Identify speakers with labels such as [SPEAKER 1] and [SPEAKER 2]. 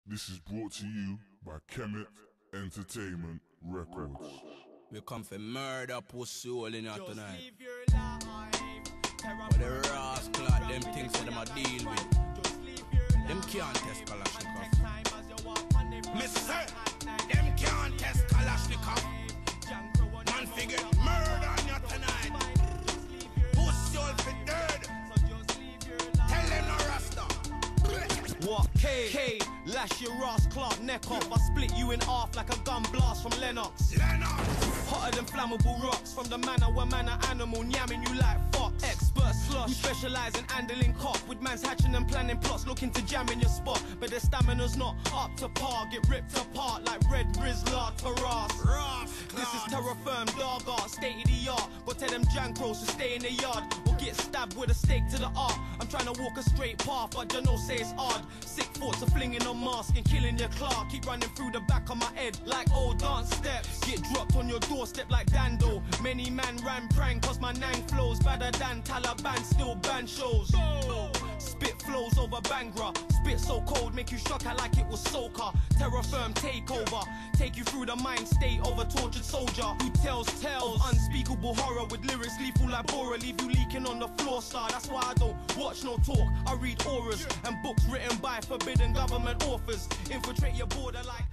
[SPEAKER 1] This is brought to you by Kemet Entertainment Records.
[SPEAKER 2] We come for murder pussy all in here tonight. But the rascal, them things that them a deal with, them can't test Kalashnikov. Mister, them can't test Kalashnikov. Man figure murder on you tonight. Pussy all for dirt. Tell them no rasta.
[SPEAKER 3] What? K, lash your ass, Clark, neck off. I split you in half like a gun blast from Lennox. Hotter than flammable rocks. From the manor where man a animal, yamming you like fox. Expert slush, we specialise in handling cock. With mans hatching and planning plots, looking to jam in your spot. But their stamina's not up to par. Get ripped apart like Red Rizla Taras. This is terra firm, dog art, state of the art. Go tell them jankros to stay in the yard or get stabbed with a stake to the art. I'm trying to walk a straight path, but you know say it's hard. Sick thoughts of flinging on mask and killing your Clark. Keep running through the back of my head like old dance steps. Get dropped on your doorstep like Dando. Many man ran prang cause my nang flows better than Taliban, still ban shows. Spit flows over Bangra. Spit so cold, make you shock out like it was soca. Terror firm takeover. Take you through the mind state of a tortured soldier who tells tales of unspeakable horror with lyrics lethal like Bora. Leave you leaking on the floor, star. That's why I don't watch no talk. I read auras and books written by forbidden government authors. Infiltrate your border like